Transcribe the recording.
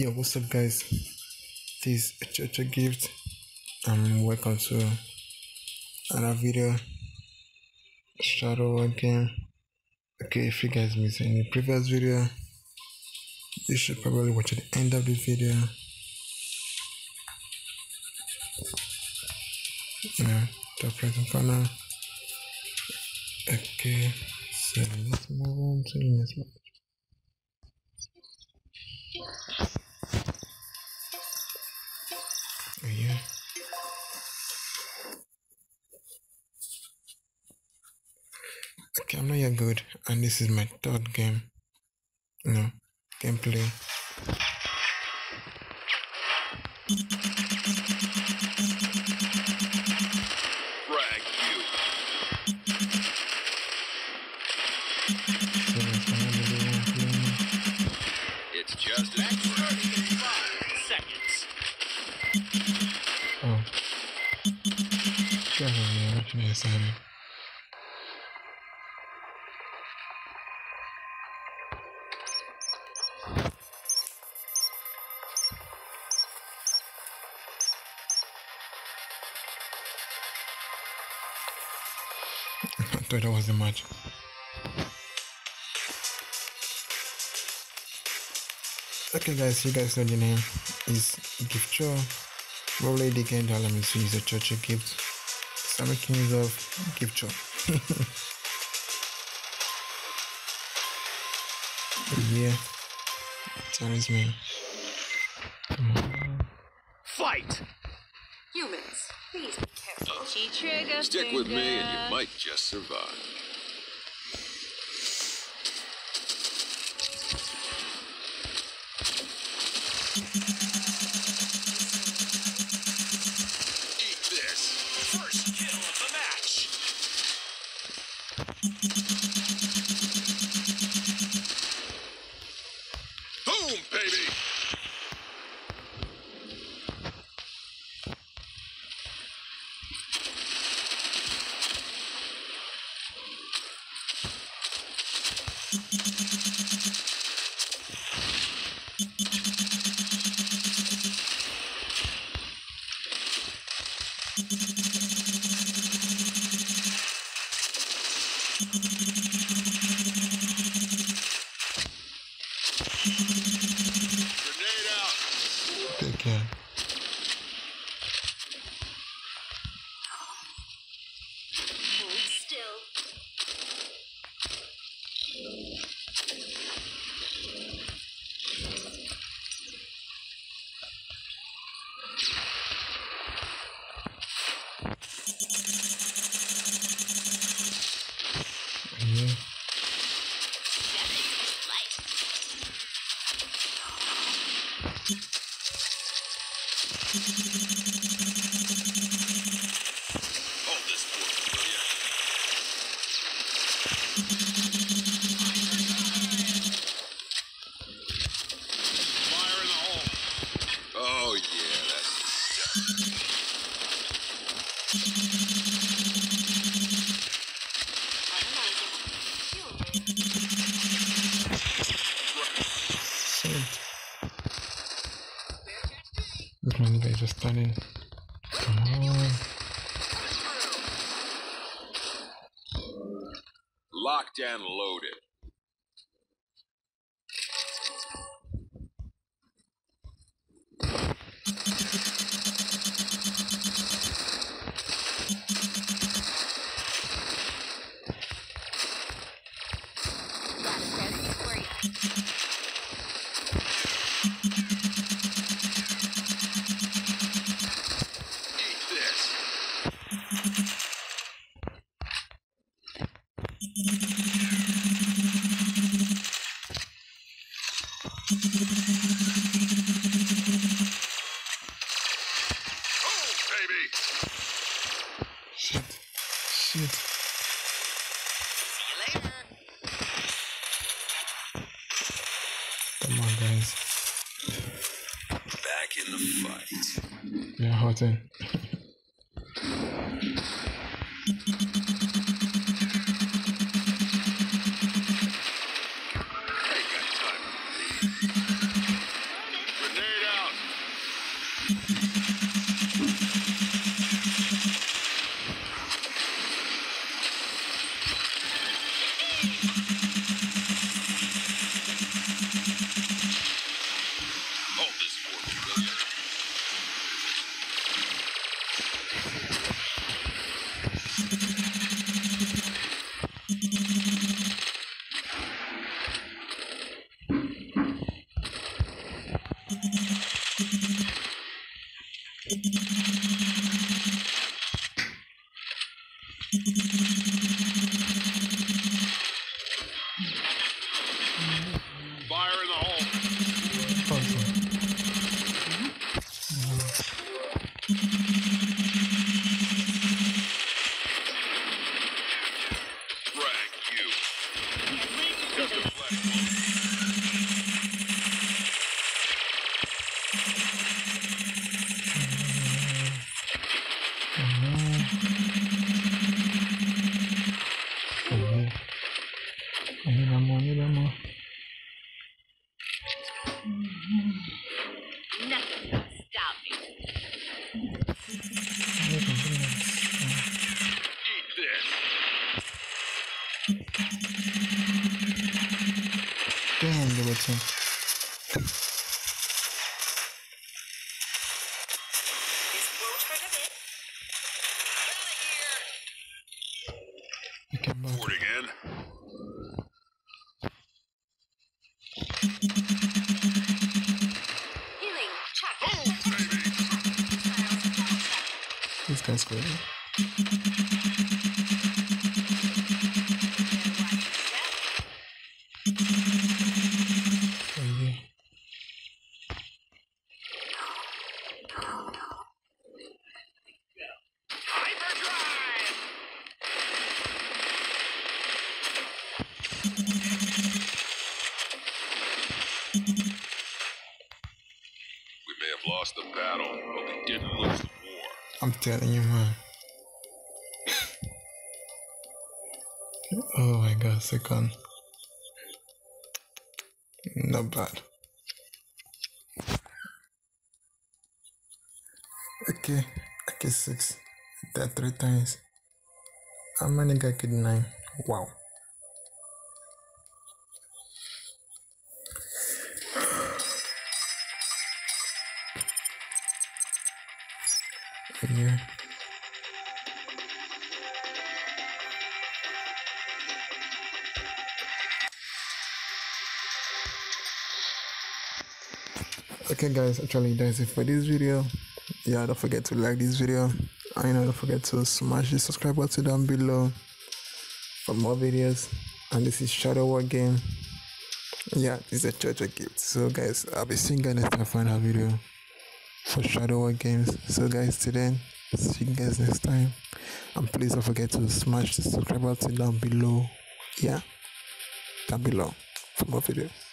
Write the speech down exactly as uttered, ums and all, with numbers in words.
Yo, what's up guys? This is Ochoochogift and welcome to another video. Shadowgun game. Okay, if you guys missed any previous video, you should probably watch at the end of this video. Yeah, top right hand corner. Okay, so let's move on to the next one. Oh, yeah. Okay, I'm not yet good, and this is my third game. You know, gameplay. Frag you. It's just a starting in five seconds. Oh. God, man, what can I say? I thought that was the match. Okay guys, you guys know the name is Gift Show. Probably the game that allows me to use a Ochoochogift. So I'm making use of Gift Show. Yeah, challenge me. Come on. Fight! Humans, please be careful. She trigger Stick finger. with me and you might just survive. Eat this. First kill of the match. Boom, baby! Grenade out. Good game. Hold still. Yeah. Hold this for me, will ya? Fire in the hole. Oh yeah, that's the stuff. Shit. Look, man, guys just standing. Come on. Locked and loaded. Got a present for you. Eat this. Oh, baby! Shit. Shit. See you later. Come on, guys. Back in the fight. We're hurting. Ain't got time to bleed. I need ammo, I need ammo. Nothing can stop me. Eat this. Damn, the button. This won't hurt a bit. You can back. Reporting in. Healing. Check. Oh, baby. This guy's crazy. Crazy. Hyperdrive. We may have lost the battle, but we didn't lose the war. I'm telling you, man. Oh my god, second. Not bad. Okay, okay, six. That three times. How many guy killed nine? Wow. Yeah. Okay guys, actually that's it for this video. Yeah, don't forget to like this video, and don't forget to smash the subscribe button down below for more videos. And this is Shadow War Game. Yeah, this is a Ochoochogift. So guys, I'll be seeing you guys next time for another video for Shadow War Games. So guys, till then, see you guys next time, and please don't forget to smash the subscribe button down below. Yeah, down below for more videos.